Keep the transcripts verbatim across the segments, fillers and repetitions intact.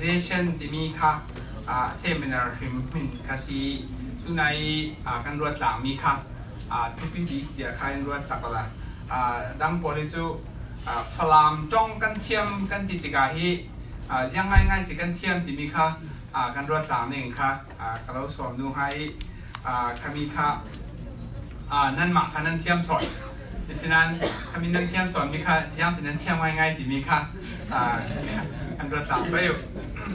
standardization ที่มีค่ะอ่า seminar หิมหินคาซีตุนัยอ่ากันรวดหลังมีค่ะอ่าทุกปีดีเดี๋ยวใครรวดสักละอ่าดังพอดีจูอ่าฟลามจ้องกันเทียมกันติดติกาฮีอ่ายังไงไงสิกันเทียมที่มีค่ะอ่ากันรวดหลังนี่ค่ะอ่าเราสอนดูให้อ่าคำมีค่ะอ่านั่นหมักนั่นเทียมสอนดังนั้นคำมีนั่นเทียมสอนมีค่ะยังสินั่นเทียมไงไงที่มีค่ะอ่ากันรวดหลังไปอยู่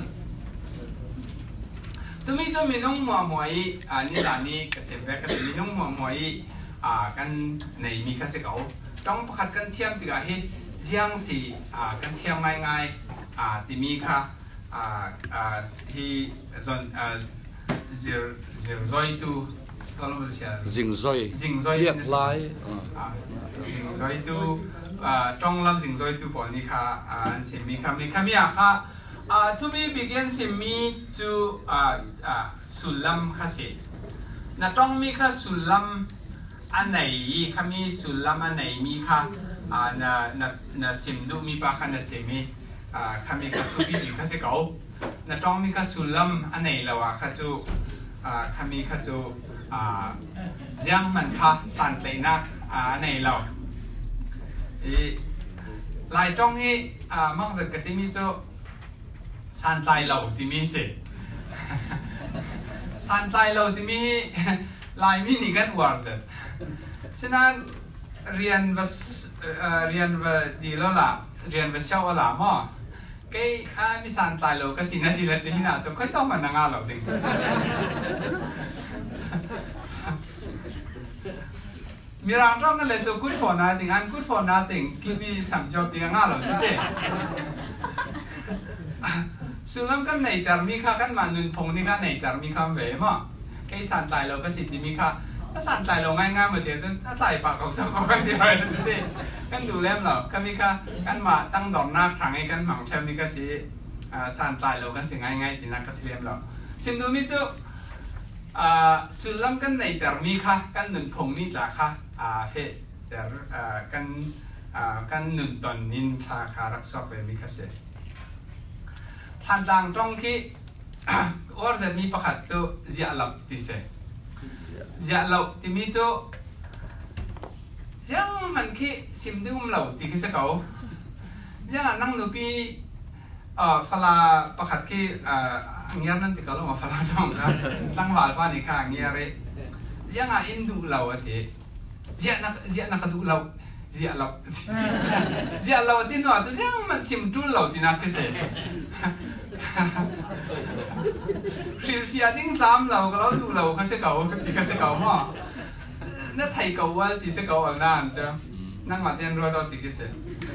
จะมีจะมีน้องมัวมัวอีอ่านี่ด่านนี้เกษตรแบกก็จะมีน้องมัวมัวอีอ่ากันในมีคาเสกเอาต้องประคัดกันเทียมติกาให้ยังสิอ่ากันเทียมง่ายง่ายอ่าที่มีค่ะอ่าอ่าที่ส่วนอ่าเจอเจอซอยตูก็รู้สึกจิงซอยจิงซอยเรียกลายอ่าจิงซอยตูอ่าจงลำจิงซอยตูปอนี่ค่ะอ่าสิมีค่ะมีค่ะมีอ่ะค่ะอ่า to be begin สิมีจูอ่าอ่าสุลัมค่ะสิน่าต้องมีค่ะสุลัมอันไหนค่ะมีสุลัมอันไหนมีค่ะอ่าน่าน่าน่าสิมดูมีปะค่ะน่าสิมีอ่าค่ะมีค่ะ to be ค่ะสิเขาน่าต้องมีค่ะสุลัมอันไหนแล้วอ่ะค่ะจูอ่าค่ะมีค่ะจูอ่ายังมันค่ะสันเลยนักอ่าอันไหนแล้วอีหลายจ้องให้อ่ามักจะกติมีจูสันใจเราที่มีสิสันใจเราที่มีลายมินิกันวาร์เซฉะนั้นเรียนว่าเรียนว่าดีแล้วล่ะเรียนว่าเช่าละมั่งแค่อ่ามีสันใจเราก็สินาทีละจะหินาจะค่อยต้องมันนั่งอ่านเราดิมีร้านร้องกันเลยจะ good for nothing I'm good for nothing คิดมีสัมจบที่ง่ายเราใช่ไหมสุนัขกันในแต่มีค่ากันมานุนพงนี่กันในแต่มีค่าเวมั้งแค่สันใจเราก็สิทธิมีค่าถ้าสันใจเราง่ายๆเหมือนเดิมถ้าใจปากของสักคนเดียวเลยสิกันดูเล่มเราก็มีค่ากันมาตั้งดอกหน้าครั้งให้กันหมั่งเชื่อมีก็สิสันใจเรากันสิง่ายๆที่นักก็สิเล่มเราสิ่งดูมิจูสุนัขกันในแต่มีค่ากันนุนพงนี่จ้ะค่ะเฟะแต่กันกันนุนตอนนินค่าค่ารักษาไปมีค่าเสียทันดังตรงที่ว่าจะมีประคัตโจเจียลับที่เสเจียลับที่มีโจยังมันคิสิมดุมเหล่าที่คิดเขายังนั่งดูปีเอ่อฟลาประคัตที่เอ่อเงี้ยนั่นที่เขาเรียกว่าฟลาจ้องครับตั้งวาลป้านี่ค่ะเงี้ยเรยังอ่ะอินดูเหล่าที่เจียนักเจียนักดูเหล่าเจียลับเจียเหล่าที่หนูจะยังมันสิมดุเหล่าที่นักที่เสฟิลฟิอาดิ้งตามเราก็เราดูเราก็เสกเอาที่ก็เสกเอาหม้อนั่นไทยเก่าว่าที่เสกเอาอันนั้นจ้ะนั่งมาเตียนรัวตัวที่ก็เสก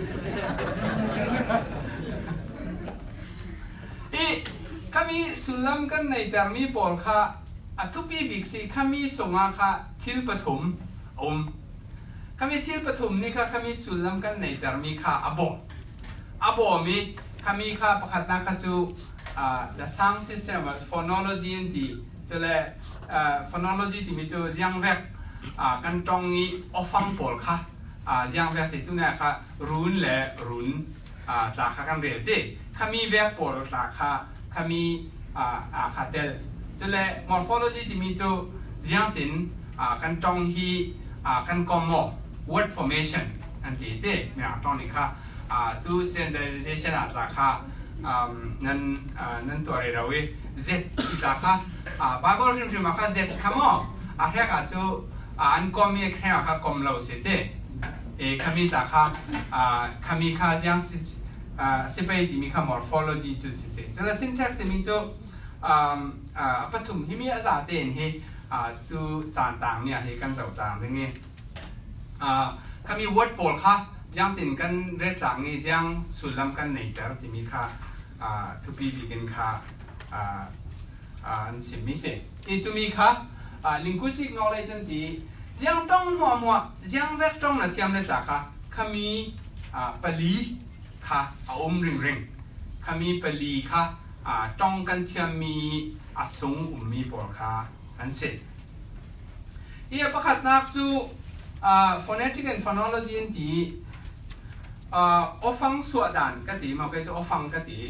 อีข้ามีสุลัมกันในแต่มีปอลค่ะอัทุบีบิกซีข้ามีส่งมาค่ะทิลปฐมอมข้ามีทิลปฐมนี่ค่ะข้ามีสุลัมกันในแต่มีค่ะอโบอโบมีข้ามีค่ะประคัตนักจู the sound system phonology ที่จะเลย phonology ที่มีจูยังเวกกันตรงนี้อฟังปอลค่ะยังเวกสิตุเนี่ยค่ะรุนและรุนจากกันเรียดข้ามีเวกปอลจากค่ะข้ามีขัดเดลจะเลย morphology ที่มีจูยังถึงกันตรงที่กันกอมอ word formation อันที่เต้เมื่อตอนนี้ค่ะตัว standardization จากค่ะนั่นนั่นตัวอะไรเราเว้ย Z ที่จากค่ะบางคนที่มาค่ะ Z ขโมยอะไรก็จะอันคอมมีแค่ค่ะคอมเราเสร็จเอขมีจากค่ะขมีค่ะยังสิสิไปที่มีค่ะ morphology จุดสิเสร็จแล้ว syntax ที่มีจุดปฐมที่มีอาจารย์เด่นที่ตัวจานต่างเนี่ยที่กันเจ้าจางตรงนี้ขมี word pool ค่ะยังติดกันเรื่องต่างนี้ยังสุดลำกันในแต่ที่มีค่ะทุกปีบิกินค่ะอันสิมิเสอีจุมีค่ะ linguistic knowledge ที่ยังต้องมัวมัวยังเวกจ้องนะที่อันนี้จ้ะค่ะขมีปลีค่ะอมริงริงขมีปลีค่ะจ้องกันที่มีอสงอุมีปอลค่ะอันเสอีประคัตนักจู phonetic and phonology ที่อฟังสวดานก็ตีมาก็จะอฟังก็ตี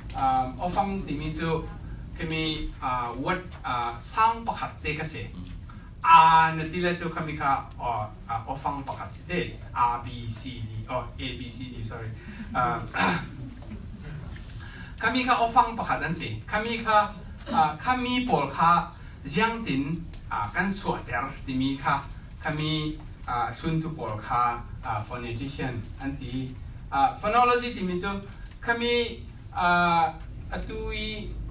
อ่าอฟังที่มีจูคือมีอ่าวัดอ่าสร้างประคัตเตกเสอ่านที่เราจูคือมีค่ะอ่าอฟังประคัตเต R B C D อ๋อ A B C D sorry อ่าคือมีค่ะอฟังประคัตนั่นสิคือมีค่ะอ่าคือมีปอลค่ะยังตินอ่ากันสวดเดอร์ที่มีค่ะคือมีอ่าชุนทุปอลค่ะอ่า phonetician อันที่อ่า phonology ที่มีจูคือมีอ่าอัตุย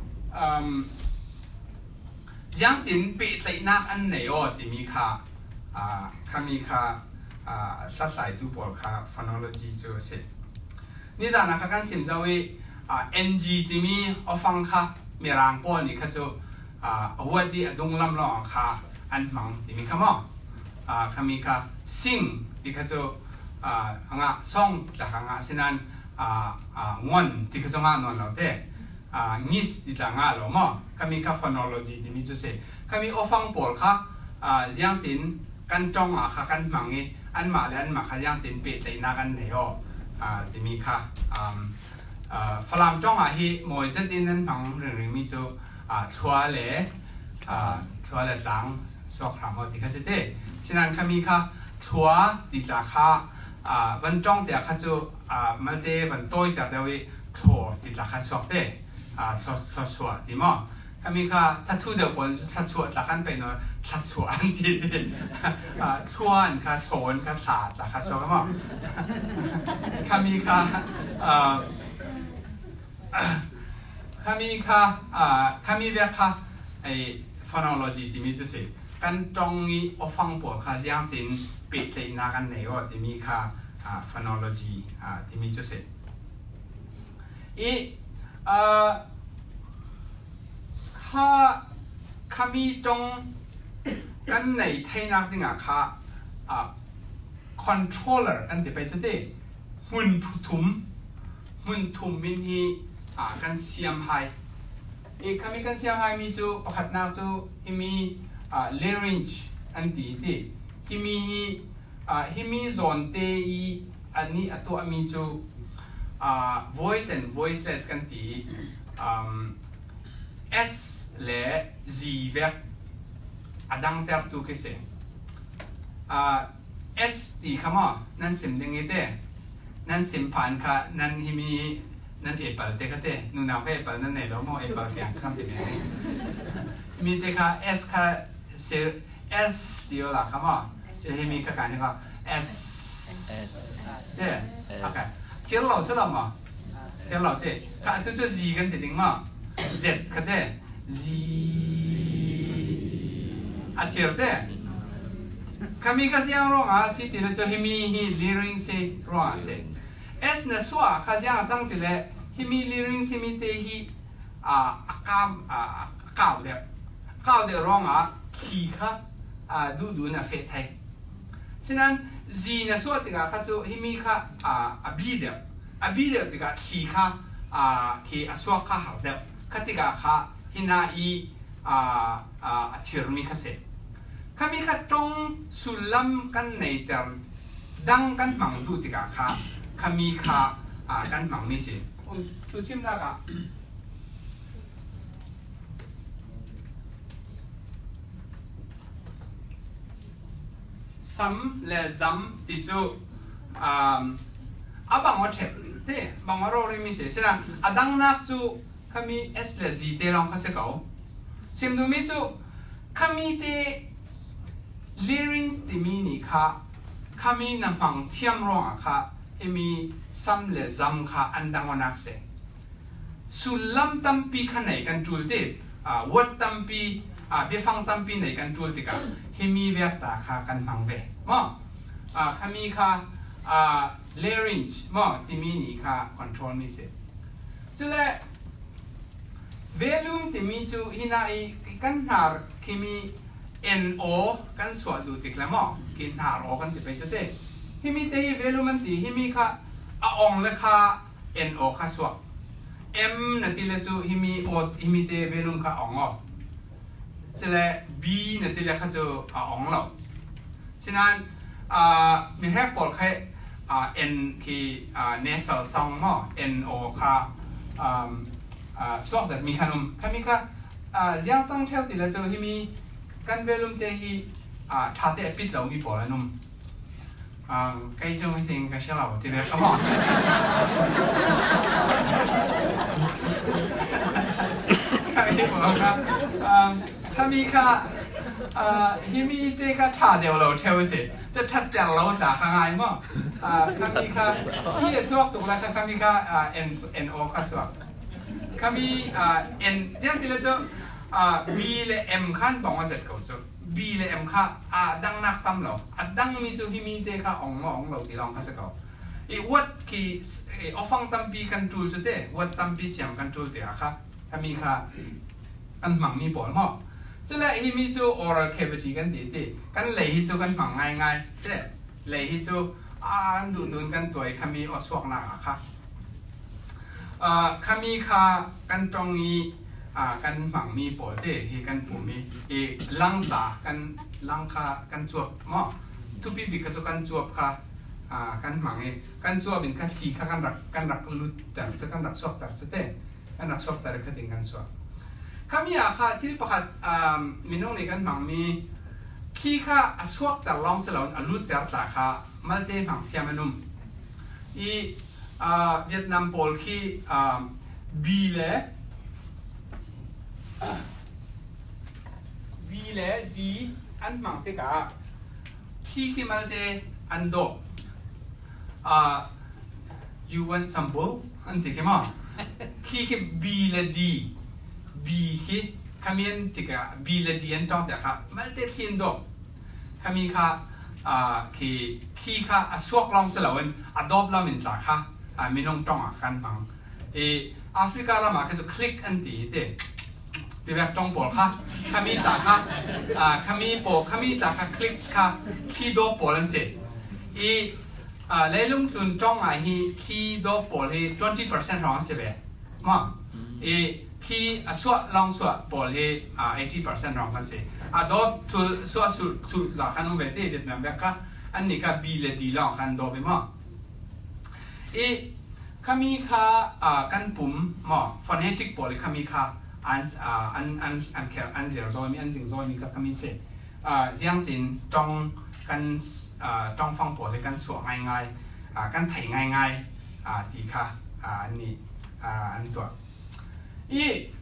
ยังตินเปิดใจนักอันไหนอ๋อที่มีค่ะอ่าคือมีค่ะอ่าสัตว์สายทุปอลค่ะ phonology จูเสร็จนี่จากนั้นกันสิมจะวิอ่า N G ที่มีอฟังค่ะมีรางป้อนนี่ค่ะจูอ่าวัดดีดงลำลองค่ะอันมังที่มีค่ะมั้งอ่าคือมีค่ะซิงที่ค่ะจูอ่าอ่างส่องจากอ่างเช่นนั้นอ่าอ่างอนที่ค่ะส่องอ่างนอนเราเต้อ่านิสที่จากอ่างเรามั้งคือมีค่ะ phonology ที่มีจูเสคือมีอฟังปอลค่ะอ่ายังตินกันจงอ่ะค่ะกันมังงี้อันมาแล้วอันมาค่ะยังตินเปิดใจนักอันไหนอ๋ออ่าที่มีค่ะอ่าอ่าฝรั่งจ้องอ่ะที่มวยเซตินนั้นฟังเรื่องนี้มีจูอ่าทัวร์เลยอ่าทัวร์เลยหลังสอบถามว่าที่เขาจะได้ฉะนั้นเขามีค่ะทัวร์ที่ราคาอ่าวันจ้องเดี๋ยวเขาจะอ่ามาเดวันโต้ยแต่เดี๋ยวทัวร์ที่ราคาสอบได้อ่าสอบสอบสวดที่มั้งเขามีค่ะถ้าทุเดียวคนถ้าสวดราคาเป็นเนาะถ้าสวดอันที่อ่าทัวร์ค่ะโซนค่ะศาสตร์ราคาสอบก็มั้งเขามีค่ะอ่าข้ามีค่ะอ่าข้ามีเรื่องค่ะไอ้ phonology ที่มีจุดสิกันจงอีอฟังปวดค่ะยังตินปิดใจนักกันไหนว่าที่มีค่ะอ่า phonology อ่าที่มีจุดสิอีอ่าข้าข้ามีจงกันไหนไทยนักดิ่งอ่ะค่ะอ่า controller อันที่ไปจุดที่หุ่นถุมหุ่นถุมมินฮีอ่ากันเสียมไฮอีกคำมีกันเสียมไฮมีจูประคัตนาจูฮิมีอ่า larynx อันที่ที่ฮิมีอ่าฮิมีโซนเตอีอันนี้อัตัวมีจูอ่า voice and voiceless กันที่อ่า S และ Z เวกอดังเตอร์ตุกเสอ่า S ที่คำว่านั่นสิ่งหนึ่งเด้นั่นสิ่งผ่านค่ะนั่นฮิมีนั่นเอเปิลเตค่ะเต้นูนาวเอเปิลนั่นเนี่ยเราโม่เอเปิลเพียงคำเดียวมีเตค่ะ S ค่ะเซ S เดียวละคำว่าจะให้มีการนี่ค่ะ S เด้โอเคเที่ยวเราใช่หรือมั้งเที่ยวเราเต้ค่ะตัวจะ Z กันติดมั้ง Z ค่ะเต้ Z อ่ะเที่ยวเต้ค่ะมีกันเสียงร้องอ่ะสิที่เราจะให้มีฮีลิริงเซร้องอ่ะเซS นะส่วนข้าจะจังที่เลยฮิมีลิริงซิมิเตฮิอ่าอากามอ่าก้าวเดียวก้าวเดียวร้องอ่ะขี้ค่ะอ่าดูดูนะเฟทไทยฉะนั้น Z นะส่วนที่ก็ข้าจะฮิมีค่ะอ่าอบีเดียวอบีเดียวที่ก็ขี้ค่ะอ่าขี้อส่วนข้าหาเดียวข้าที่ก็ข้าฮินาอีอ่าอ่าทิร์มีข้าเสกข้ามีข้าจงสุลัมกันในแต่ดังกันมังดูที่ก็ข้าข้ามีข้าอ่ากันมังนี่สิผมดูชิมได้ก็ซ้ำและซ้ำที่จูอ่าอ่ะบางวันเทปเต้บางวันเราเรียนมีเสียฉะนั้นอ่ะดังนักจูข้ามี S และ Z เตลองข้าเสกเอาชิมดูมีจูข้ามีเตlarynx ที่มีนี่ข้าข้ามีน้ำฟังเทียมร้องอ่ะข้าเอมีซ้ำและซ้ำค่ะอันดังวันนักเสสุลัมตั้มปีข้างในกันจูลเตอ่าวัดตั้มปีอ่าเบฟังตั้มปีในกันจูลติกาเฮมีเวตาค่ะกันฟังเวมั้งอ่าข้ามีค่ะอ่า larynx มั้งที่มีนี่ค่ะ control นี่เสจุดเล่ volume ที่มีจูฮินาอีกันหาร์ที่มี N O กันสวดดูติกแล้วมั้งกินหาร์ O กันที่ไปจุดเตฮิมีเตยเวลูมันตีฮิมีค่ะอ่องเลค่ะ N O ค่ะสวด M นั่นที่เราจูฮิมี O ฮิมีเตยเวลูมค่ะอ่องอ๋อฉะนั้น B นั่นที่เราค่ะจูอ่องเราฉะนั้นอ่ามีแค่ปอดแค่อ่า N คืออ่า nasal sound มั้ง N O ค่ะอ่าอ่าสวกเสร็จมีขนมข้ามีค่ะอ่ายังจังเท่าที่เราจะที่มีกันเวลุมเตฮีอ่าชาเตปิดเรามีปอแล้วนุ่มอ่าใกล้จะไม่ถึงก็เชื่อเราทีเดียวครับผมข้ามีบอกครับอ่าข้ามีค่ะอ่าที่มีเตะค่ะชาเดียวเราเท่าสิจะชัดแต่เราจะข้างไงมั้งอ่าข้ามีค่ะที่สวกถูกแล้วข้ามีค่ะอ่า n n o ค่ะสวกข้ามีอ่า n ยังที่เราจะอ่า b และ m ขั้นบอกว่าเสร็จก็จะ b และ m ค่ะอ่าดังนักตั้มเราอ่าดังมีจูที่มีเตะค่ะอ่องมาอ่องเราที่ลองค่ะสักเขาอีวัดที่อฟังตั้มปีกันจูสุดเตะวัดตั้มปีเสียงกันจูเตะค่ะข้ามีค่ะอันหมังมีปอลมั้งจะเลยที่มีจู oral cavity กันดีดีกันเลยที่จูกันหมังง่ายง่ายเจ้เลยที่จูอ่าดูดูกันตัวข้ามีอสวกหนักค่ะอ่าข้ามีค่ะกันตรงนี้อ่ากันหมังมีปอดเด้ที่กันผมมีเอลังสากันลังค่ะกันจวบมั้งทุกปีบิกก็กันจวบค่ะอ่ากันหมังเอกันจวบเป็นกันทีค่ะกันรักกันรักลุดแต่จะกันรักสวกแต่จะเต้กันรักสวกแต่ก็ถึงกันสวกข้ามีอาคาที่ประคัดอ่ามีน้องในกันหมังมีขี้ค่ะสวกแต่ลองเสลอนลุดแต่ตาค่ะมาเต้หมังเทียมนุ่มอีอ่าเวียดนามโปลขี้อ่าบีเล่บีเล่ดีอันหมังเตกาขี้ขี้มาเต้อันโดอ่า you want some bowl อันที่ขี้มั้งขี้ขี้บีเล่ดีบีขี้ขมิ้นที่กะบีเล่ดีอันจ้องแต่ค่ะมาเต้ที่อันโดขมิ้นค่ะอ่าขี้ขี้ค่ะสวกลองเสลอนอดอบลามินตาค่ะอ่ามีน้องจ้องอ่ะกันหมังเอแอฟริกาละมาคือจะคลิกอันตีเต้ที่แบบจ้องปอลค่ะขมิ้นตาค่ะอ่าขมิ้นปอขมิ้นตาค่ะคลิกค่ะขี้โดปอลันเสเออ่าเลยลุงตุนจ้องอ่ะฮีขี้โดปอลฮีtwenty percent ของเสเบ้มั้งเอขี้สวกลองสวกปอลฮีอ่าeighty percent ของกันเสอดอบทุสวกสุดทุหลักขนมเวทีเด็ดนั่นแบบค่ะอันนี้ก็บีเลดีลองกันโดไปมั้งเอขมิ้นค่ะอ่ากันปุ่มมั้ง phonetic ปอลขมิ้นค่ะอันอ่าอันอันอันแค่อันเสียงโซมีอันเสียงโซมีกับขมิ้นเสอ่ายังตินจ้องกันอ่าจ้องฟังปอลกันสวกง่ายง่ายอ่ากันไถง่ายง่ายอ่าดีค่ะอ่าอันนี้อ่าอันตัวอี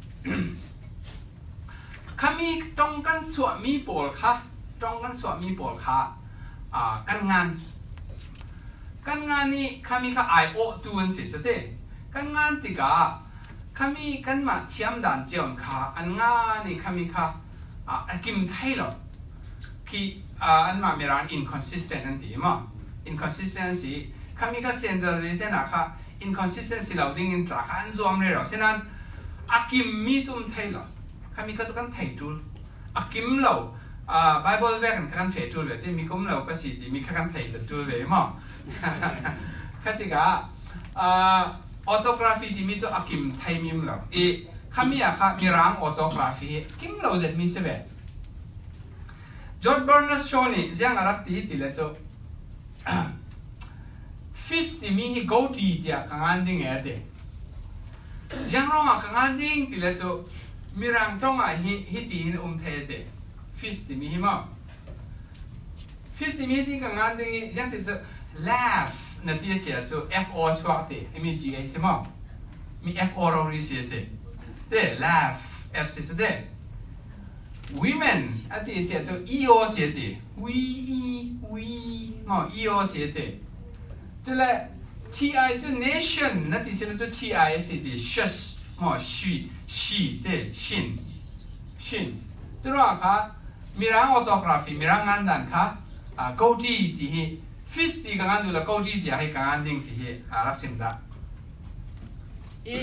ขมิ้นจ้องกันสวกมีปอลค่ะจ้องกันสวกมีปอลค่ะอ่ากันงานกันงานนี้ขมิ้นค่ะไอโอตูนสิสุดเด้กันงานติกาขมิ้นกันมาเทียมด่านเจียนค่ะอันงานนี้ขมิ้นค่ะอ่ากิมไทยหรอคืออ่าอันมามีร้าน inconsistent นั่นสิมั้ง inconsistency ขมิ้นค่ะ standardization นะค่ะ inconsistency เราดิ้งอินตราค่ะอันรวมเลยหรอฉะนั้นอากิมมีจุ่มไทยหรอขมิ้นค่ะจะกันไทยจูอากิมเราอ่า Bible เวกันกันเฟจูเลยที่มีคุ้มเราก็สิที่มีกันไทยจะจูเลยมั้งขั้นที่ก้าอ่าออโตกราฟีที่มีส่วนอากิมไทยมีมั้งเราเอขมิ้นอะค่ะมีร้านออโตกราฟีกิมเราจะมีเสบีจอร์จ บาร์นัสโชนี่เสียงอะไรที่ที่เลจ้าฟิสที่มีโกดีที่อ่ะกังอันดิ้งเอเดยังร้องอ่ะกังอันดิ้งที่เลจ้ามีร้านตรงอ่ะฮิฮิที่หินอุ้มเทเดฟิสที่มีหิมะฟิสที่มีที่กังอันดิ้งยังที่จะ laugh นั่นที่เสียจ้า f o สวัสดีมี g a ใช่ไหมมี f o เราเรียกเสียเดเด laugh f เสียเดwomen อันที่เสียจะ eo เสียดี we we มั้ง eo เสียดีจะเลย ti จะ nation นั่นที่เสียจะ ti เสียดี shush มั้ง she she เด shin shin จะรู้อ่ะมีร้านออโตกราฟีมีร้านงานดันค่ะอ่า goatee ที่ fish ที่กังอันดูแล goatee ที่ให้กังอันดิ้งที่อ่ารักสิมดาอี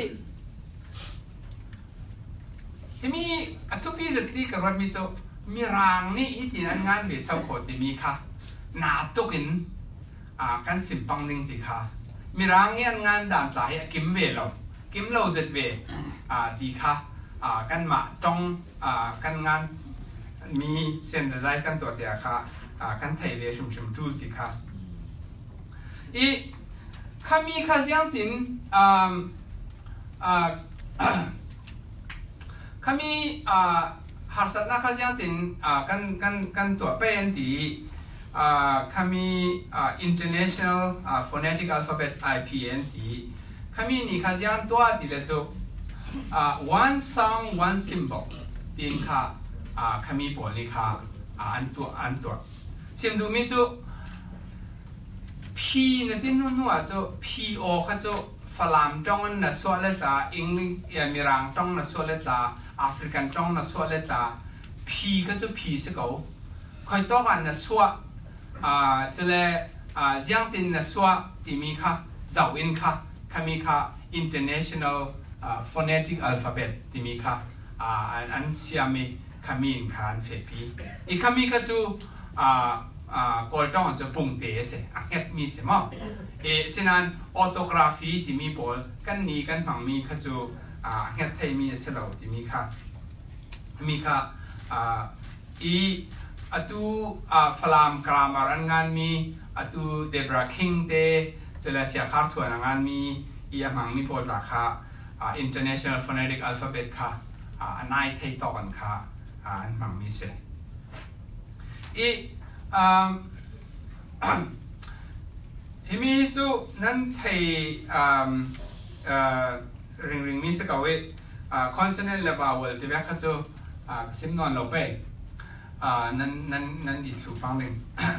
ที่มีทุกปีจะที่กับรถมีโจมีรางนี่ที่นั่นงานเบสเอาขอที่มีค่ะนาตุกินอ่ากันสิบปังหนึ่งที่ค่ะมีรางเงี้ยงานด่านสายกิมเวลเรากิมเราเจ็ดเวอ่าที่ค่ะอ่ากันมาจงอ่ากันงานมีเส้นได้กันตัวเดียค่ะอ่ากันไทยเวชุมชุมจูที่ค่ะอีข้ามีข้าเสียงตินอ่าอ่าขามีอ่าหากสัตว์นักขยันตินอ่ากันกันกันตัวเป็นตีอ่าขามีอ่า International อ่า Phonetic Alphabet ไอ พี เอ็น ตีขามีนี่ขยันตัวตีเลยจูอ่า one sound one symbol ตีนค่ะอ่าขามีบอลนี่ค่ะอ่าอันตัวอันตัวเสียงดูมีจู P นั่นที่นู่นนู่นจู P O ค่ะจูฝรั่งจ้องนั่นส่วนเล็กจ้าอังกฤษเอเมริกันจ้องนั่นส่วนเล็กจ้าแอฟริกันจ้องนั่นส่วนเล็กจ้า P ก็จะ P สิเขาคอยตัวกันนั่นส่วนอ่าจะเลยอ่ายังตินนั่นส่วนที่มีค่ะเจ้าอินค่ะขามีค่ะ International อ่า Phonetic Alphabet ที่มีค่ะอ่าอันอันเสียมีขามีอินค่ะอันเฟปีอีกขามีก็จะอ่าอ่าก็จ้องจะปุ่งเตะเสอักเก็ตมีเสมั้งเอเช่นนั้นออโตกราฟีที่มีบอลกันนี้กันฝั่งมีก็จะอ่าเฮ็ดไทยมีเสลาที่มีค่ะมีค่ะอ่าอีอัตุอ่าฟลามกรามารันงานมีอัตุเดบราคิงเตจะเลเซียคาร์ทัวร์งานมีอีอันฝั่งมีบอลราคาอ่า International Phonetic Alphabet ค่ะอ่าอันไหนไทยต่อกันค่ะอ่าอันฝั่งมีเสอีอ่าฮิมิจูนั่นไทยอ่าอ่าริงริงมีสักเอาไว้อ่า consonant และ vowel ที่แรกเขาจะอ่าซิมนอนเราไปอ่านั่นนั่นนั่นอีกสูฟังหนึ่ง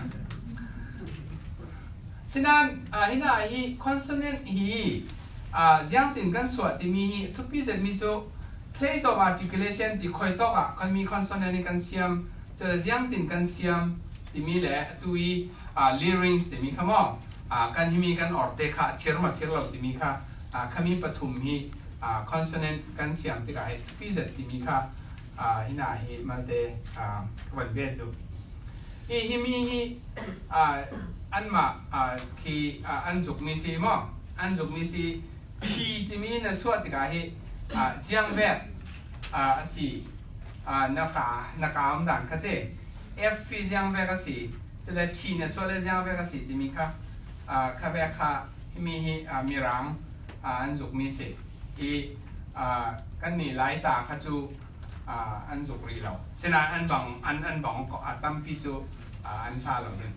ฉะนั้นอ่าฮิน่าฮี consonant ฮีอ่ายังติดกันส่วนที่มีฮีทุกปีจะมีจู place of articulation ที่คอยตอกอ่ะเขามี consonant ในกันเสียมจะยังติดกันเสียมที่มีแหละตัวอีอ่า larynx ที่มีคำว่าอ่ากันที่มีกันออกเตะค่ะเชื่อมาเชื่อเราที่มีค่ะอ่าคำมีปฐุมฮีอ่า consonant กันเสียงที่ไรพี่จะที่มีค่ะอ่าฮิน่าฮีมาเตอ่าวันเวทดูอีฮิมีฮีอ่าอันมาอ่าคืออ่าอันสุกมีสีมั้งอันสุกมีสีพีที่มีนั่นส่วนที่ไรอ่าเสียงแบบอ่าสีอ่านักการนักการอันดันคดีF ฟีเสียงแบบสีจะได้ T เนี่ยส่วนเสียงแบบสีที่มีค่ะอ่าข้าแบบค่ะมีอ่ามีรังอ่าอันสุกมีสีอีอ่ากันนี่ไล่ตาข้าจูอ่าอันสุกรีเราฉะนั้นอันบังอันอันบังก็อาตั้มพี่จูอ่าอันพาเราเนี่ย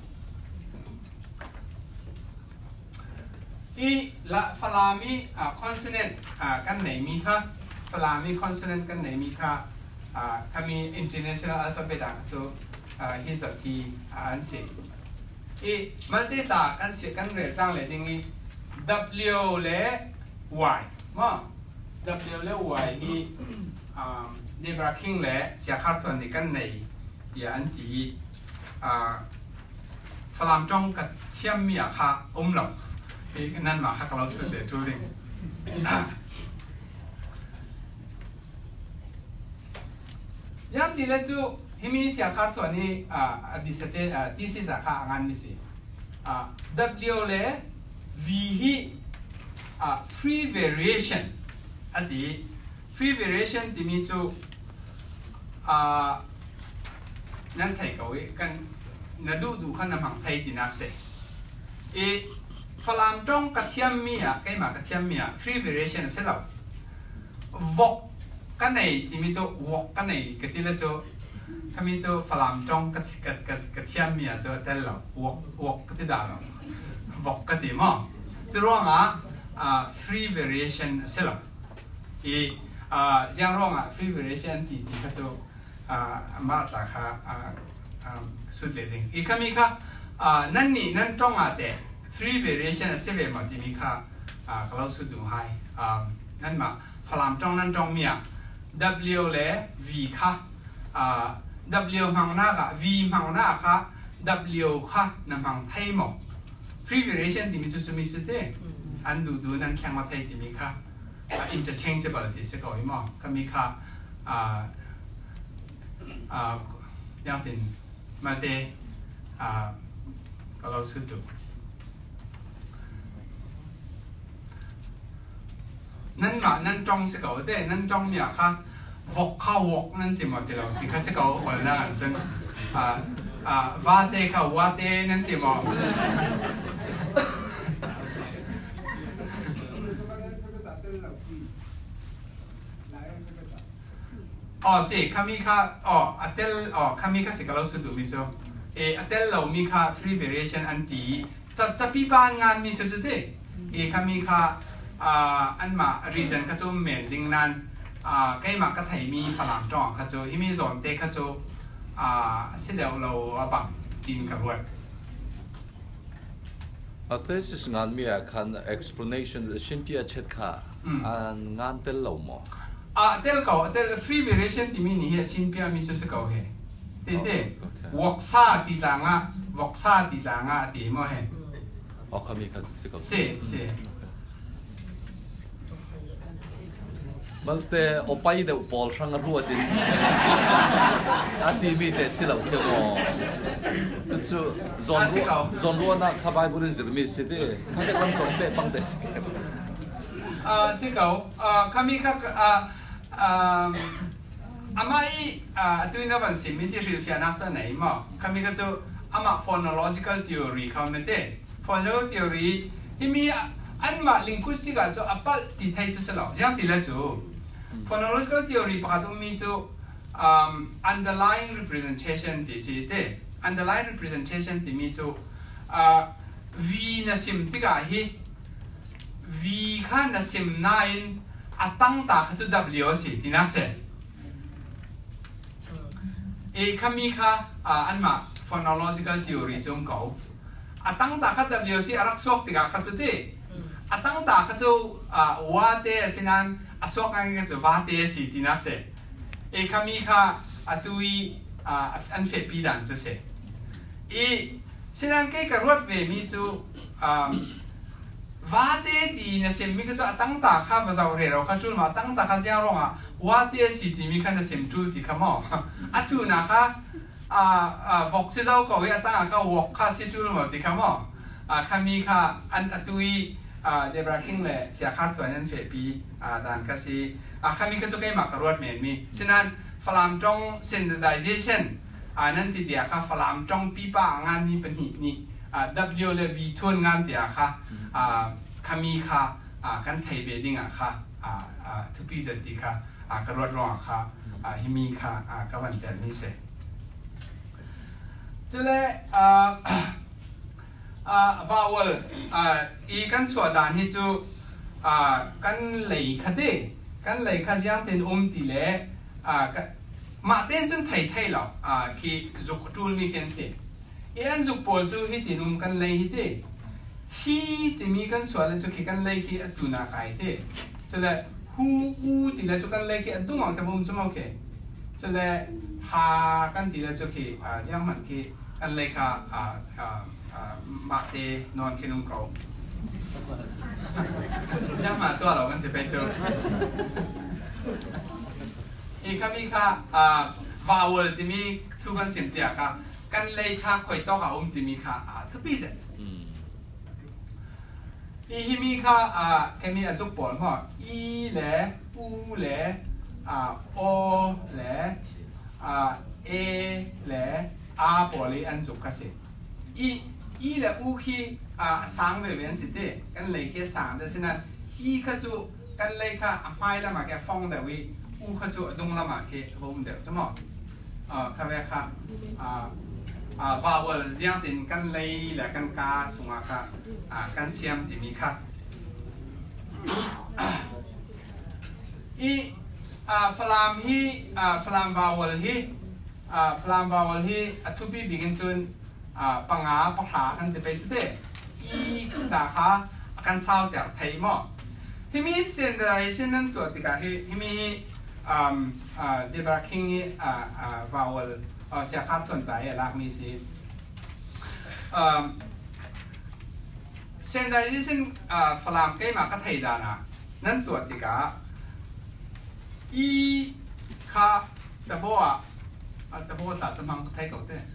อีละฟลามีอ่า consonant อ่ากันไหนมีค่ะฟลามี consonant กันไหนมีค่ะอ่าถ้ามี international alphabet อ่ะจูอ่าที่สักทีอันสิอีมันติดตากันเสียกันเรียกตั้งเลยจริงอี W และ Y มั้ง W และ Y ที่อ่าเดบราคิงและเสียคาร์ทัวร์นี่กันในที่อันที่อ่าฝรั่งจงกับเทียมมีอะค่ะอมหลับอีนั่นมาค่ะเราสุดเด็ดจูริงยันที่เลจูฮิมิเสียคาร์ตัวนี้อ่าดิสเจอ่าที่สิสาขางานนี้สิอ่า W เลย V ฮีอ่า free variation อันที่ free variation ที่มีจูอ่านั่นไทยเขาเองกันนัดดูดูขันน้ำมันไทยที่นักเสกเอฝรั่งจงกระเทียมมีอ่ะใกล้มากระเทียมมีอ่ะ free variation เสร็จแล้ว vok กันไหนที่มีจู vok กันไหนก็ที่ละจูถ้ามีจูฝรั่งจงกระกระกระกระเทียมมีอ่ะจูแต่ละ vok vok ก็ที่ด่าแล้ว vok ก็ที่มั้งจะร้องอ่ะอ่า free variation เสร็จแล้วเออ่ายังร้องอ่ะ free variation ที่ที่เขาจูอ่ามาตราคาอ่าอ่าสุดเลยจริงอีกคำมีค่ะอ่านั่นนี่นั่นจงอ่ะแต่ free variation เสร็จแล้วมาที่มีค่ะอ่าเราสุดดูให้อ่านั่นมาฝรั่งจงนั่นจงมีอ่ะ W และ V ค่ะอ่า W มังหน้าค่ะ V มังหน้าค่ะ W ค่ะนั่นมังไทยหมด free variation ที่มีจุดมีสุดเด้อันดูดูนั่นแข่งมาไทยที่มีค่ะ interchangeable ที่สิ่งที่มั้งก็มีค่ะอ่าอ่าอย่างที่มาเตอ่าก็เราสุดดูนั่นมานั่นจงสิ่งที่เด้นั่นจงเนี่ยค่ะวกเข้าวกนั่นที่มาที่เราที่เขาสิ่งที่วันนั้นจนอ่าอ่าวาเตค่ะวาเตนั่นที่มาอ๋อสิข้ามีค่ะอ๋ออัตเตลอ๋อข้ามีค่ะสิกเราสุดดูมิโซเอออัตเตลเรามีค่ะ free variation อันที่จะจะปีบ้านงานมีสุดสุดเด้เอข้ามีค่ะอ่าอันมา reason ข้าจะเหม็นดิ้งนั้นอ่าใกล้มากก็ไทยมีฝรั่งจ่องข้าจะที่มีส่วนเด็กข้าจะอ่าเสร็จแล้วเราเอาบังกินกับวัวอ่ะแต่สิ่งงานมีอะคัน explanation ชิ้นที่เช็ดค่ะอันงานเตลเราหมออ่ะเตลเขาเตล free variation ที่มีนี่เหรอชิ้นพี่อามีจุดสกัดเหรอเต้เต้วอกซาติดหลังอ่ะวอกซาติดหลังอ่ะที่มั้งเหรออ๋อเขามีคันสกัดใช่ใช่มันแต่อไปเดี๋ยวบอลช่างรัวดิอาทีมีแต่สิเราเกี่ยวกับจู่จอนรัวจอนรัวน่ะข้าไปบริษัทมีสิเดข้าเป็นลำสองเฟะปังเดสิอ่าสิเขาอ่าข้ามีข้าอ่าอ่าอามาอีอ่าตัวนี้วันสิมีที่เรียนเสียนักส่วนไหนมั้งข้ามีข้าจะอามา phonological theory เขาไม่ได้ phonological theory ที่มีอันมา linguistic ก็จะอัปติไทยจุดสลายยังติดแล้วจู่ phonological theory ปกติมีจู่ underlying representation ที่สิเด้ underlying representation ที่มีจู่อ่า v นั่นสิมที่ก็เฮ v ข้านั่นสิมนายอัตั้งตาข้าจู่ w สิที่นั่นเสเอข้ามีข้าอ่าอันมา phonological theory จงเก่าอัตั้งตาข้า w สิอารักษาที่ก็ข้าจู่เด้อัตั้งตาข้าจู่อ่าว่าเตะสินั้นอาสวกงานข้าจู่ว่าเตะสิที่นั่นเสเอข้ามีข้าอัตุยอ่าอันเฟปีดันจุเสเอสินั้นแค่กระรวดเวมีจู่อ่าว่าเตะที่นั่นเสมีข้าจู่อัตั้งตาข้าภาษาเรียเราข้าจู่มาตั้งตาข้าเสียงร้องอ่ะว่าเตะสิที่มีข้านั่นเสมจู่ที่ข้ามาอัจู่นะข้าอ่าอ่าฟอกซิเจ้าก็วิอัตั้งข้าวอกข้าสิจู่มาที่ข้ามาอ่าข้ามีข้าอันอัตุยอ่าเดบราคิงเลยเสียค่าตัวนั้นเฟปีอ่าดันก็สิอ่าข้ามีก็จะแค่มากระรวดเหมือนมีฉะนั้นฝรั่งจง standardization อ่านั่นที่เดียค่ะฝรั่งจงปีบ้างานนี้เป็นหินี่อ่า W เลย V ทวนงานเดียค่ะอ่าข้ามีค่ะอ่ากันไทยเวดิ้งอ่ะค่ะอ่าอ่าทุกปีจะดีค่ะอ่ากระรวดรองค่ะอ่าฮิมีค่ะอ่ากวันเดียนมีเสจุเลยอ่าอ่า vowel อ่าอีกันส่วนด้านที่จู่อ่ากันเลยค่ะเด้กันเลยค่ะยังเป็นอมตีเล่อ่ามาเต้นจนไทยไทยแล้วอ่าคือจุกจูลมีเขียนเสียอีอันจุกปอลจู่ที่ตินุมกันเลยที่เด้ฮีที่มีกันส่วนแล้วจู่คือกันเลยคือตุนาไก่เด้จุเลยฮูฮูที่แล้วจู่กันเลยคือตุมังแต่ผมจุ่มโอเคจุเลยฮากันที่แล้วจู่คืออ่ายังมันคือกันเลยค่ะอ่าอ่ามาเตนอนคินุงเขายังมาตัวเรากันจะไปเจออีกคำนี้ค่ะอ่า vowel ที่มีทุกคนสิมเดียค่ะกันเลยค่ะคอยต้องกับอุ้มที่มีค่ะอ่าทุกปีเสร็จอีที่มีค่ะอ่าแค่มีอันสุกปอนค่ะอีเล่อูเล่อ่าโอเล่อ่าเอเล่อาปอลีอันสุกกษัตริย์อีอีและอูคีอ่าสังเวียนสิเดกันเลยแค่สังแต่ฉะนั้นอีขจูกันเลยค่ะไม่ละมาแค่ฟองแต่วิอูขจูดงละมาแค่ผมเดี๋ยวสมองอ่าคำว่าค่ะอ่าอ่า vowel ยังตินกันเลยและกันกาสุงาค่ะอ่ากันเสียมที่มีค่ะอีอ่าฟลามฮีอ่าฟลาม vowel ฮีอ่าฟลาม vowel ฮีอัตุบีบิกินจุนอ่าปังอาปังหากันจะไปสุดเด้อีดาค่ะกันเศร้าจากไทยมั้งที่มีเส้นได้เส้นนั้นตัวที่ก็คือที่มีอ่าอ่าเดบราคิงอ่าอ่า vowel อ่าเสียค่าต้นไตอ่ะลักมีสิอ่าเส้นได้เส้นอ่าฝรั่งใกล้มาก็ไทยดานะนั่นตัวที่ก็อีค่ะแต่บอกว่าแต่พอสาสมังไทยเก่าเต้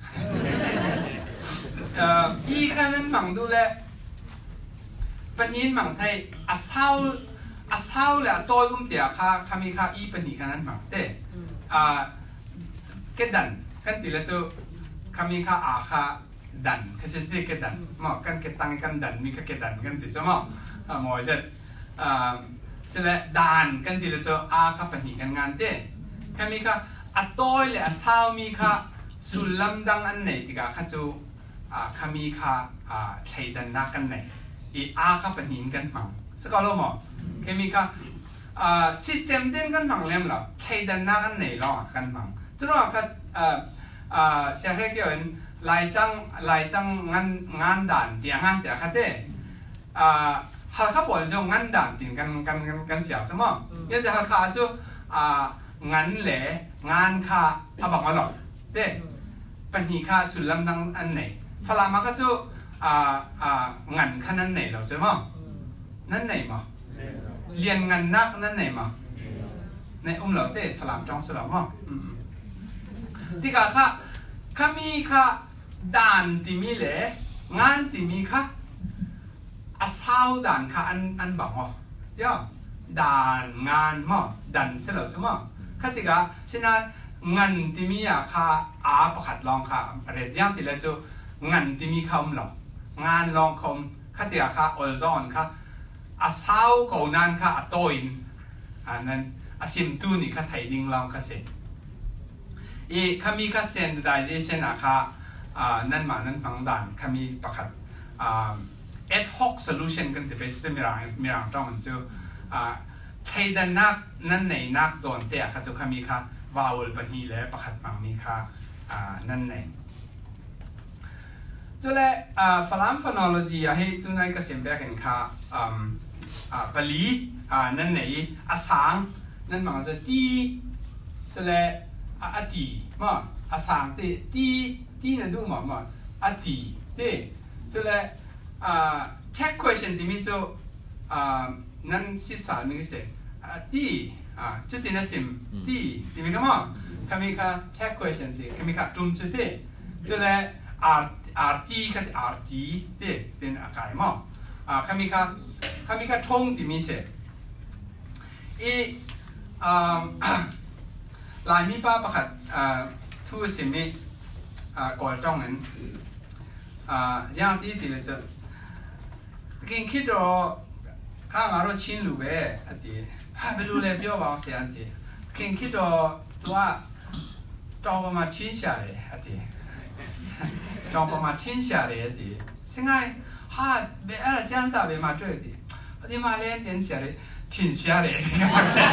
อีกันนั้นมังดูแลปัญญามังไทยอาเศร้าอาเศร้าเลยตัวอุ้มเดียค่ะคำมีค่ะอีปัญญากันนั้นมังเต้อ่าเกดันกันตีแล้วจะคำมีค่ะอาค่ะดันคือสิ่งเกดันหมอกันเกตังกันดันมีค่ะเกดันกันตีใช่ไหมหมอจะอ่าจะเลยดันกันตีแล้วจะอาค่ะปัญญากันงานเต้ข้ามีค่ะอัตโต้เลยอัศาวมีค่ะสุลัมดังอันไหนที่กะข้าจูอ่าข้ามีค่ะอ่าใช้ดันนักกันไหนอีอาข้าเป็นหินกันมั้งสกอลล์มั้งข้ามีค่ะอ่าซิสเต็มเด่นกันมั้งเล่มหรอใช้ดันนักกันไหนล่ะกันมั้งจุดว่าค่ะอ่าอ่าเชื่อให้เกี่ยวกับลายจังลายจังงานงานด่านเตียงงานเตียงค่ะเต้อ่าฮัลข้าบอกจะงานด่านติงกันกันกันกันเสียใช่ไหมยังจะฮัลข้าจะอ่างานเล่งานข้าถ้าบอกว่าหรอเต้ปัญหาข้าสุดลำดังอันไหนฝรั่งมาก็จะอ่าอ่างานข้านั่นไหนเราใช่ไหมนั่นไหนมั้งเรียนงานนักนั่นไหนมั้งในอุ้มเราเต้ฝรั่งจ้องสุดหรอมั้งที่ข้าข้าข้ามีข้าด่านที่มีเล่งานที่มีข้าอาสาวด่านข้าอันอันบังอ๋อเดี๋ยวด่านงานมั้งด่านเสร็จแล้วใช่ไหมข้าที่ข้าเช่นนั้นงานที่มีอะข้าอาประคัดลองข้าเรียนยังที่เราจะงานที่มีคำหรองานลองคำข้าที่ข้าอลจอนข้าอาสาวเขานั้นข้าอัตโต้อินอันนั้นอาซิมตูนี่ข้าไทยดิ้งลองข้าเสร็จอีข้ามีข้าเซนได้เจนอะข้าอ่านั่นมานั่นฟังด่านข้ามีประคัดอ่า ad hoc solution กันที่เป็นสเตมีรังมีรังจ้องมันจะอ่าใครดันนักนั่นไหนนักโซนเตะข้าจะข้ามีข้าวาลปัญหาและประคัดมังมีข้าอ่านั่นไหนจุดแรกอ่าฝรั่งฟอนอโลจีให้ตัวนั้นก็เสียงแบบกันข้าอ่าอ่าปลีอ่านั่นไหนอาสังนั่นหมายจะตีจุดแรกอาตีมั้งอาสังเตะตีตีนั่นดูมั้งมั้งอาตีเตะจุดแรกอ่า check question ที่มีจุดอ่านั่นสิสารมีก็เสียอาตีอ่าจุดที่นั่นสิมตีที่มีก็มั้งข้ามีข้า check question สิข้ามีข้าจุ่มจุดเตะจุดแรก R R T กับ R T เตะเป็นอากาศมั้งอ่าข้ามีข้าข้ามีข้าชงที่มีเสียอีอ่าลายมีป้าประคัดอ่าทูสิมีอ่าก่อจ้องนั้นอ่าอย่างที่ที่เราจะกินคิดว่าข้างเราชินลูเบ้อันที่ฮะไปดูเลยเบี้ยวบางเสียอันที่กินคิดว่าตัวจอประมาณชินเสียเลยอันที่จอประมาณชินเสียเลยอันที่สิ่งไงฮะเบ้อะไร这样子เบ้มาช่วยที่อันที่มาเล่นเด่นเสียเลยชินเสียเลยที่มาเสีย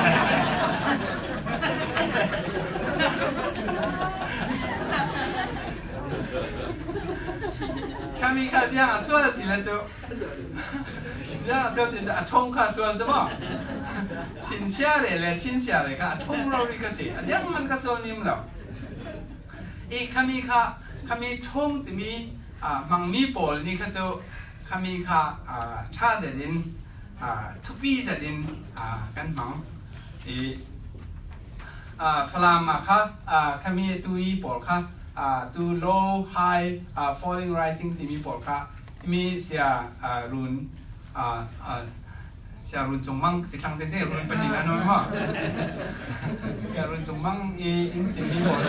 看没看这样说的，了就这样说的是啊，冲看说什么？听下来了，听下来看，冲了一个谁？这样มันก็说你们了。อีกคำมีค่ะคำมี冲ที่มีอ่ามังมีโปลนี่เขาจะคำมีค่ะอ่าชาเสดินอ่าทุกปีเสดินอ่ากันมังอีอ่าฝรั่งมาค่ะอ่าคำมีตุยโปลค่ะอ่าดู low high อ่า falling rising ที่มีปอดค่ะที่มีเสียอ่ารุ่นอ่าอ่าเสียรุ่นจงมังที่ตั้งเต้นรุ่นเป็นยังไงน้อยมั้งเสียรุ่นจงมังอีอินสิมีปอด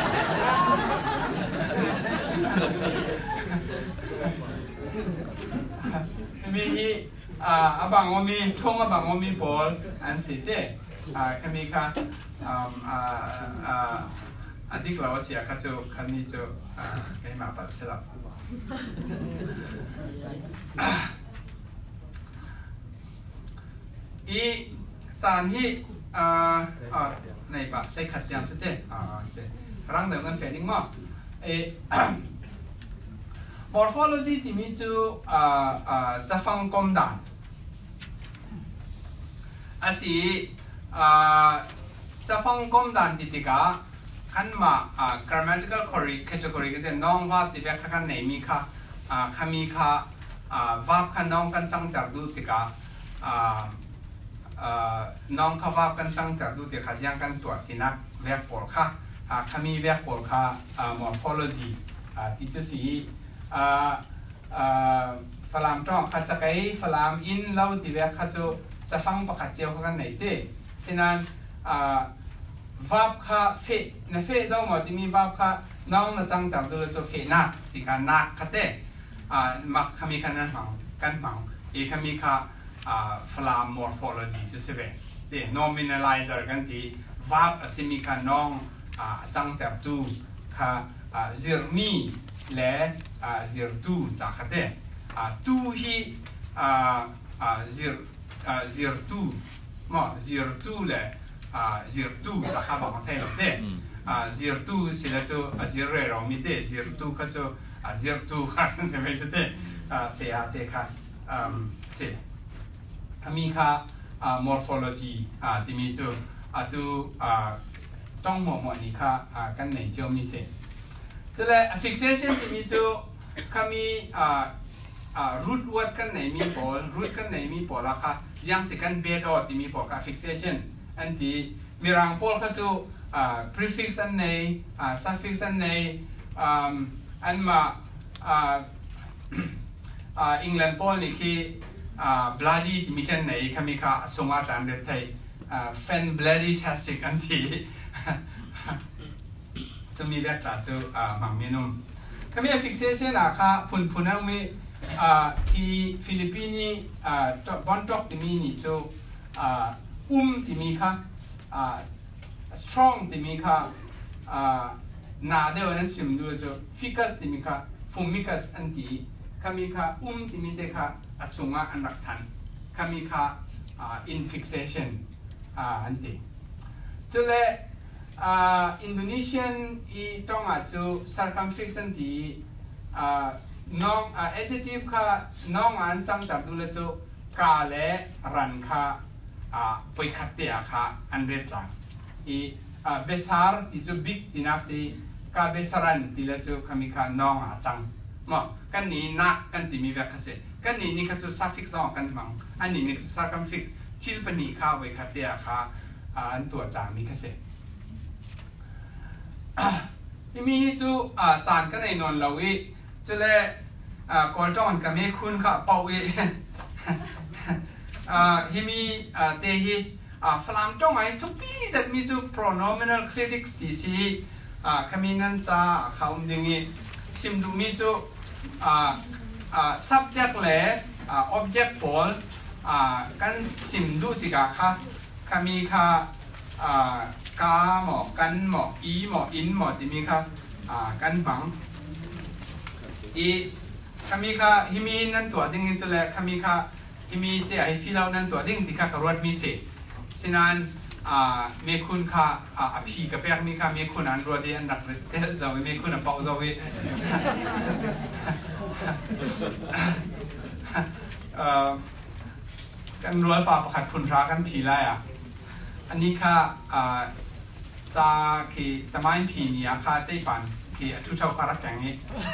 มีอ่าอ่าบางว่ามีช่วงอ่าบางว่ามีปอดอันสิเต้อ่าคือมีค่ะอ่าอ่าอ่าอันที่กล่าวว่าเสียข้าจะคันนี้จะให้มาปัดเสร็จแล้วอีจานที่อ่าอ่าในปะได้ขัดเสียงเสร็จอ่าเสร็จรังเดิมกันเฟรนดิ้งมั้งเอ morphology ที่มีจูอ่าอ่าจะฟังกลมด่านอาศัยอ่าจะฟังกลมด่านติดกาขันมาอ่า grammatical category ก็จะน้องว่าที่เป็นขันไหนมีค่ะอ่าขามีค่ะอ่า verb ขันน้องกันจังจากดูติกาอ่าอ่าน้องค่ะ verb กันจังจากดูติกายังกันตัวที่นักเรียกปอลค่ะอ่าขามีเรียกปอลค่ะอ่า morphology อ่าที่จะสีอ่าอ่าฝรั่งจ้องข้าจะไกฝรั่งอินเราที่เรียกข้าจะจะฟังประคัดเจียวกันไหนเต้ฉะนั้นอ่าverb ค่ะเฟในเฟเจ้าหมอที่มี verb ค่ะน้องมาจังจากดูจะเฟนักที่การนักค่ะเต้อ่ามักขามีกันนั้นหางกันหางอีกขามีค่ะอ่า form morphology จะเสพเต้ nominalizer กันที่ verb สิมีค่ะน้องจังแต่ตูค่ะ zirmi และ zirtu จากค่ะเต้ตูฮี zir zirtu มา zirtu และ zirtu จากค่ะบางไทยเราเต้ zirtu สิละจู zirre เรามีเต้ zirtu ก็จู zirtu ค่ะใช่ไหมเต้เสียเต้ค่ะเสียมีค่ะ morphology ที่มีจูอ่ะดูจ้องหมอหมอนี่ค่ะกันไหนเจ้ามีเสียจะเลย fixation ที่มีจูเขามี root word กันไหนมีพอ root กันไหนมีพอละค่ะยังสิกัน bed or ที่มีพอค่ะ fixation อันที่มีรังพอลเขาจู prefix อันไหน suffix อันไหนอันมาอังกฤษพอลนี่คือ bloody ที่มีกันไหนเขามีค่ะส่งอาจารย์เด็ดไทยfan bloody tastic อันที่จะมีเรื่องจากจูมังเมนุมก็มี fixation อ่ะค่ะพุ่นพุ่นนั่งมีที่ฟิลิปปินีส์บอนจ็อกที่มีนี่จูอุ้มที่มีค่ะ strong ที่มีค่ะนาเดียวนั้นสิมดูจู ficus ที่มีค่ะ fumicus อันที่ก็มีค่ะอุ้มที่มีเด็กค่ะส่งอาอันรักทันก็มีค่ะ in fixationอันที่จุดเล่อินโดนีเซียนอีต้องอาจจะ circumfix อันที่น้อง adjective ค่ะน้องอันจังจับดูเลยจูกาเล่รันค่ะไฟขัดเตียค่ะอันเร็ดจังอี besar ที่จู big ที่นับสิกา besaran ที่เลยจูคำมีค่ะน้องอาจังมั้งกันนี้นักกันที่มีเวกเสกันนี้นี่คือจู suffix น้องกันมั้งอันนี้นี่คือ circumfix ที่เป็นนี่ค่ะไฟขัดเตียค่ะอันตัวจางมีแค่เสร็จที่มีจูจานกันในนนเราวิจะเล่ก่อนจ้องกับเมคุณค่ะเป่าวิที่มีเตหีฝรั่งจ้องไอ้ทุกปีจะมีจู pronominal critics ที่สิขมิ้นนั่นจ้าเขาดึงอีซิมดูมีจู subject และ object pol กันซิมดูที่กาค่ะขมิ้นค่ะกาหมอกันหมออีหมออินหมอที่มีค่ะกันบังอีขมีค่ะฮิมีนั่นตัวดิ้งนี่จะเลยขมีค่ะฮิมีที่ไอฟิลเอานั่นตัวดิ้งที่ค่ะกรวดมีเศษสินันเมคุณค่ะอภิกับเปียกมีค่ะเมคุณอันรวดดีอันดับเตะจะเมคุณอันเป่าจะเวกันรวดป่าประคัดคุณพระกันผีไรอ่ะอันนี้ค่ะจะคือตะไม้ผีนี่ค่ะได้ปันคือทุกเช้าก็รักแกงนี้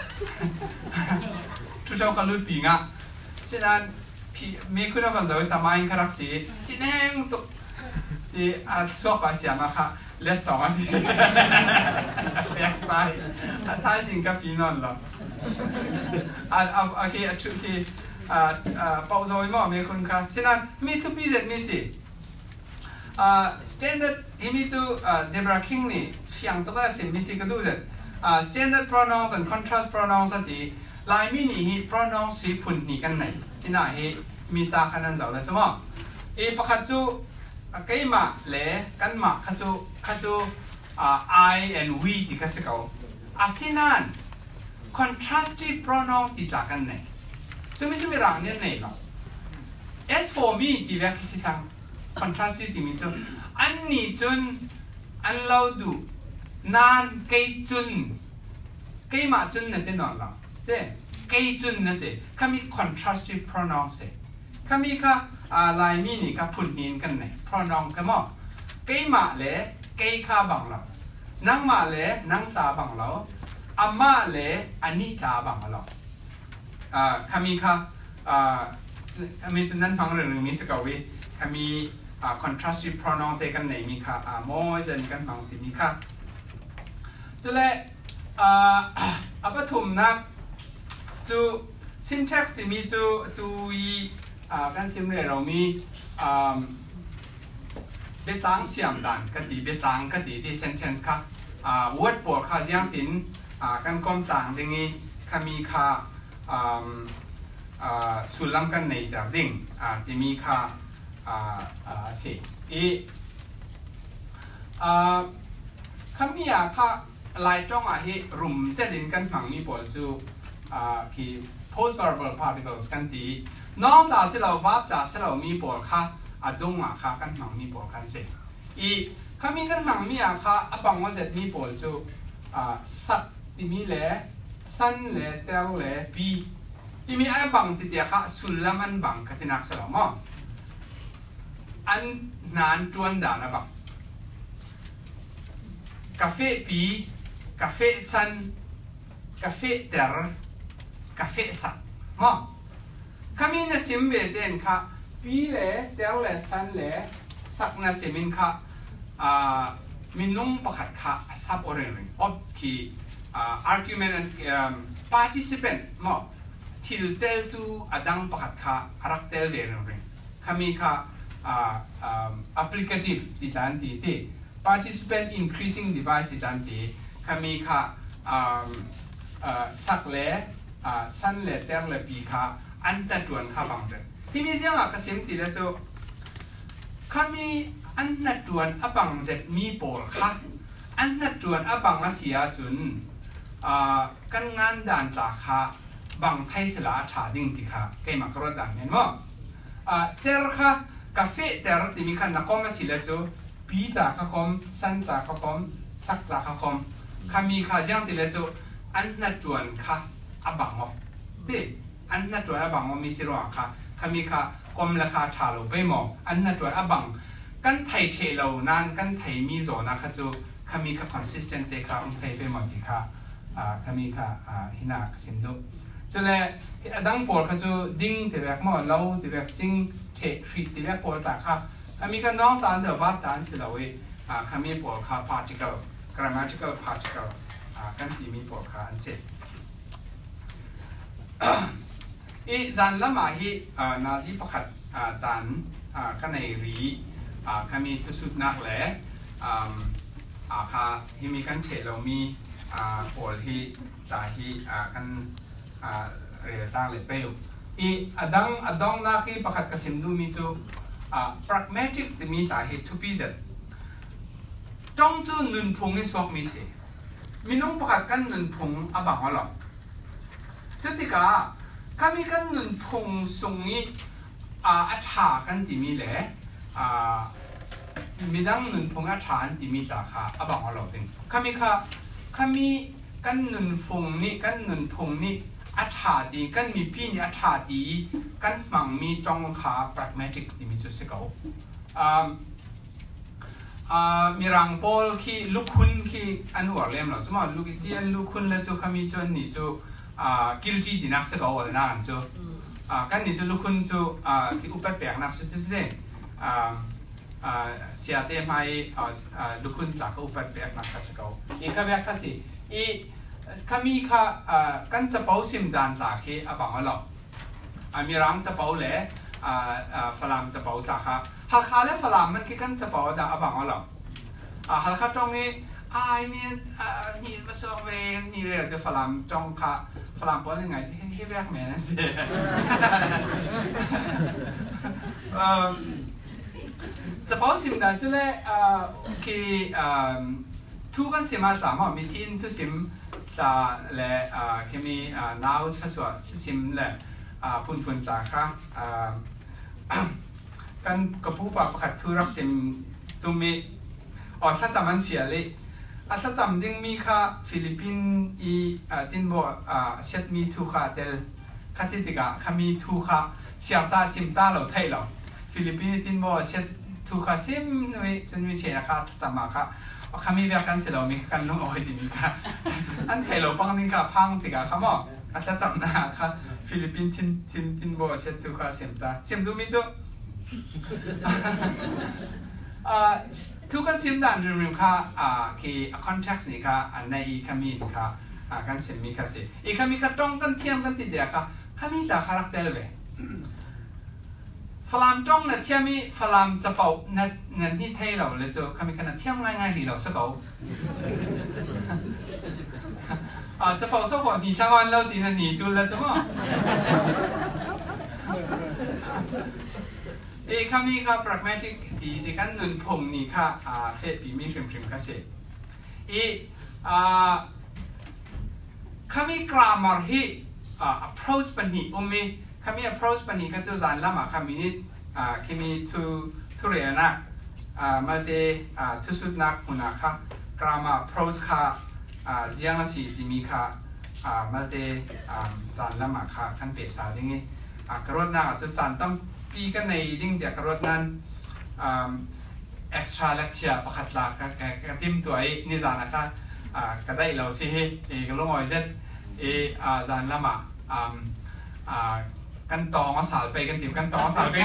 ทุกเช้าก็ลุดปีงอ่ะฉะนั้นผีมีคุณภาพจะตะไม้ก็รักสีที่แน่งตัวที่อ่ะชอบไปเสียมาค่ะเล็กสองอันที่อยากตายท้ายสิ่งกับผีนอนหรออ่ะอ่ะโอเคอ่ะชุดที่อ่าอ่าเป่าจะไว้หม้อมีคุณค่ะฉะนั้นมีทุกปีเสร็จมีสิstandard ที่มีจูเดบราคิงนี่อย่างตัวก็สิ่งมีสิ่งก็ดูเสร็จ standard pronouns and contrast pronouns ที่ลายมีนี่ pronouns ที่พุ่นนี่กันไหนที่ไหนมีจ้าขนาดเจ้าเลยใช่ไหมเอประคัตจูกี่มาเล่กันมาคัตจูคัตจู I and we ที่ก็สิ่งเขาอาศินัน contrastive pronoun ที่จ้ากันไหนจะไม่ใช่ไม่รังเนี่ยไหนหรอก as for me ที่เรียกสิ่งทางcontrastive ที่มีจุนอันนี้จุนอันเราดูนานเกยจุนเกยมาจุนนั่นเองนอนละเจ้เกยจุนนั่นเองเขามี contrastive pronoun เสเขามีค่ะลายมีนี่ค่ะพูดนินกันไหน pronoun กันมั้งเกยมาเล่เกยข้าบังเรานั่งมาเล่นั่งตาบังเราอามาเล่อันนี้ตาบังเราเขามีค่ะมีสุนันฟังเรื่องหนึ่งมีสกาวีมี contrastive pronoun เตกันไหนมีค่ะ more จะนี่กันฟังที่มีค่ะจุดเล่อัปถุมนักจู syntax ที่มีจูตูอีกันซิมเล่เรามีเบตังเสียงดันกติเบตังกติที่ sentence ค่ะ word ปวดค่ะเสียงตินกันกลมต่างดิ่งนี้ค่ะมีค่ะสุลัมกันในแต่ดิ่งที่มีค่ะเสียอีพอ่าข้ามีอ่ะค่ะลายจ้องอ่ะที่รุมเส้นดินกันหมังมีปวดจูอ่าคือ post verbal particles กันตีน้องจ่าเสเราวับจ่าเสเรามีปวดค่ะอ่ะดงอ่ะค่ะกันหมังมีปวดกันเสร็จอีข้ามีกันหมังมีอ่ะค่ะอ่ะบังว่าเสร็จมีปวดจูอ่าสักที่มีเล่สันเล่เตลเล่ปีที่มีอ่ะบังที่เดียค่ะสุลลัมอันบังกันที่นักเสเรามั้งอันนานจวนด่านะบังกาแฟปีกาแฟซันกาแฟเตอร์กาแฟสักมั้งข้ามีน่ะสิมเบเดนค่ะปีเล่เตอร์เล่ซันเล่สักน่ะสิมินค่ะอ่ามินุ่งประคัดค่ะซับโอเรนริงอบคีอ่า argument and participant มั้งทิลเตลตูอดังประคัดค่ะรักเตลเดนริงข้ามีค่ะอ่าอ่า applicative ที่จานที่ที่ participant increasing device ที่จานที่ข้ามีค่ะอ่าอ่าสักเล่อ่าซันเล่เตลเล่ปีค่ะอันตัดจวนค่ะบางเรื่องที่มีเสียงอ่ะก็สิมติแล้วจูข้ามีอันนัดจวนอบังเจ็ดมีโปลค่ะอันนัดจวนอบังอาเซียจุนอ่ากันงานด่านจากค่ะบางไทยสลาชาดิ่งที่ค่ะเกี่ยมากรถด่านเห็นมั้ยอ่าเตอร์ค่ะกาแฟเตอร์ที่มีขันนักคอมมาสิแล้วจูปีจากค่ะคอมสันจากค่ะคอมสักจากค่ะคอมข้ามีค่ะจังที่แล้วจูอันนัดจวนค่ะอบังอ๋อที่อันนัดจวนอบังอ๋อมีสิรวงค่ะข้ามีค่ะคอมราคาชาโลไปหมออันนัดจวนอบังกันไทยเทเรานั่นกันไทยมีโซนะคะจูขามีค่ะ consistent เตะค่ะอุ้งไทยไปหมดที่ค่ะอ่าขามีค่ะอ่าหินักสินดุจนเลยดังปวดค่ะจูดิ้งที่แบบหมดเราที่แบบจริงเททรีที่แบบปวดแต่ค่ะขามีกันน้องตานเสือวัดตานเสือเว้ยอ่าขามีปวดค่ะ particle grammatical particle อ่ากันที่มีปวดค่ะอันเสร็จอีจันละมาฮีอ่านาซีประคัดอ่าจันอ่ากันในรีอ่าข้ามีทุสุดนักแหละอ่าอ่าข้าที่มีกันเฉลเรามีอ่าโอลที่จ่ายที่อ่ากันอ่าเรียตั้งเลยไปอยู่อีอดังอดังนักที่ประคัดกสิมดูมีจูอ่า pragmatics ที่มีจ่ายที่ทุปีเซจ้องจูนุนพงให้สวกมีเสมีนุ่งประคัดกันนุนพงอ่ะบังว่าหรอสุดที่ก้าข้ามีกันนุนพงทรงนี้อ่าอัชากันที่มีแหละอ่ามีดังนุนพงอาชาอันที่มีจากค่ะอ่ะบังว่าหรอเองข้ามีค่ะข้ามีกันนุนพงนี่กันนุนพงนี่อาชาดีกันมีพี่นี่อาชาดีกันมังมีจงค่ะ pragmatic ที่มีจุดเสกเอาอ่าอ่ามีรังโพลที่ลูกคุณที่อันหัวเล่มหรอสมมติลูกที่อันลูกคุณแล้วจูข้ามีจนนี่จูอ่า guilty ที่นักเสกเอาอะไรนั่นจูอ่ากันนี่จูลูกคุณจูอ่าที่อุปถัมภ์นักสุดที่เด่นอ่าอ่าเสียเต็มให้อ่าอ่าลูกคุณจากอุปถัมภ์นักเสกเอาอีกข้าแบบข้าสิอีข้ามีข้าอ่ากันจะเป่าซิมดานจากที่อ่ะบังว่าหรออ่ามีรังจะเป่าเลยอ่าอ่าฝรั่งจะเป่าจากค่ะฮัลคาและฝรั่งมันคือกันจะเป่าจากอ่ะบังว่าหรออ่าฮัลคาตรงนี้ไอ้เมียอ่านี่มาสอบเวนนี่เลยแต่ฝรั่งจงค่ะฝรั่งเป็นยังไงที่ที่แรกแม่นั่นสิเอ่อจะเป่าซิมดานจะเลยอ่าคืออ่าทุกคนสิมาสามารถมีที่ทุกสิมจะเลยอ่าคือมีอ่าน้าวชัดๆที่สิมเลยอ่าพุ่นพุ่นจากค่ะอ่ากันกับผู้ประคัดทุรักสิมตุมีอ๋อถ้าจำมันเสียเลยอ่ะถ้าจำดิ้งมีค่ะฟิลิปปินส์อีอ่าจินบอกอ่าเช็ดมีทุกค่ะเดลคัติติกะขามีทุกค่ะเสียตาสิมตาเราไทยเราฟิลิปปินส์จินบอกเช็ดทุกค่ะสิมนี่จนมีเชียร์ค่ะจำมาค่ะขามีแบบกันเสร็จแล้วมีกันลุงเอาไว้ดีมีค่ะอันไทยเราปังดิ้งค่ะพังติกะค่ะมั้งอ่ะถ้าจำหน้าค่ะฟิลิปปินส์ทินทินทินบอกเช็ดทุกค่ะสิมตาสิมดูมีจุอ่าทุกคนสิมดันรวมๆค่ะอ่าคือ context นี่ค่ะอันในอีกขามีนี่ค่ะอ่ากันสิมมีค่ะสิอีกขามีค่ะตรงกันเทียมกันติดเดียค่ะขามีจากคาแรคเตอร์เลยฝรั่งจ้องเนี่ยเทียมมีฝรั่งจะเป่าเนี่ยเนี่ยที่ไทยเราเลยจ้ะขามีขนาดเทียมง่ายๆที่เราสักเอาอ่าจะเป่าสักคนที่ช่างวันเราตีนั่นหนีจุลแล้วจ้ะมั้งเอคำนี้ค่ะ pragmatic ที่สิกันนุนพงนี่ค่ะอ่าเฟดปีมีพริมพริมก็เสร็จเออ่าคำนี้ grammar ที่อ่า approach ปัญหาอุ้มมีคำนี้ approach ปัญหาก็จะจานละมาคำนี้อ่าคิมีทุทุเรียนนักอ่ามาเดอ่าทุสุดนักมุนักค่ะ grammar approach ค่ะอ่าเจียงสีที่มีค่ะอ่ามาเดอ่าจานละมาค่ะขั้นเปรียบสาวอย่างนี้อ่ากรดนักจะจานตั้มปีกันในดิ้งจากกรดนั้นอ่า extra lecture ประคัดหลักก็ทิมตัวไอ้นี่จานนะคะอ่าก็ได้เราสิเฮเอก็ลงอ้อยเสร็จเออ่าจานละมาอ่าอ่ากันตองสาวไปกันติมกันตองสาวไป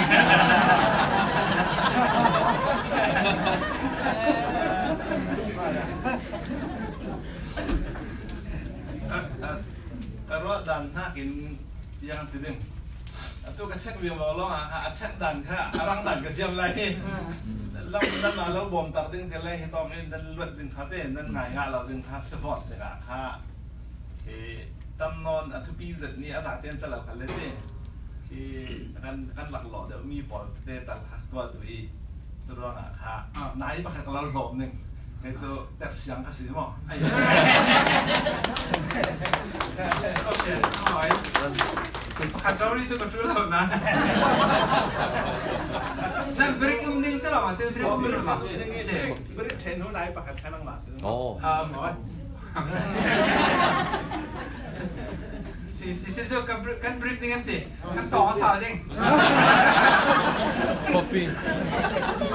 แต่ว่าดันถ้ากินยังติดดึงตัวกระเช็คเวียงเราล้ออ่ะเช็คดันค่ะรังดันกระเทียมอะไรแล้วนั่นมาแล้วบ่มตัดดึงเทเลให้ตอนนี้นั่นลวดดึงขาเต้นั่นไงงานเราดึงขาสปอร์ตเลยอ่ะค่ะเอตำนอนอัทุปีเสร็จนี่อาสาเต้นจะหลับกันเลยเนี่ยที่กันกันหลักหล่อเดี๋ยวมีปอดเต้ตัดตัวตัวอีสุดยอดอ่ะค่ะนายประคัตเราหลบหนึ่งไอ้เจ้าแต่เสียงกระสีมั้งโอเคหน่อยขัดเจ้าที่สุดก็ช่วยเรานะนั่นบริกอุ้มดิ้งใช่หรอมาเจอบริกอุ้มดิ้งหรอใช่บริกเทนหัวไหนประคัตแค่นั่งหลับโอ้อ่าหมอสิสิสิจะกันกันบริกดิ้งกันดิกันต่อสาวดิ้ง Coffee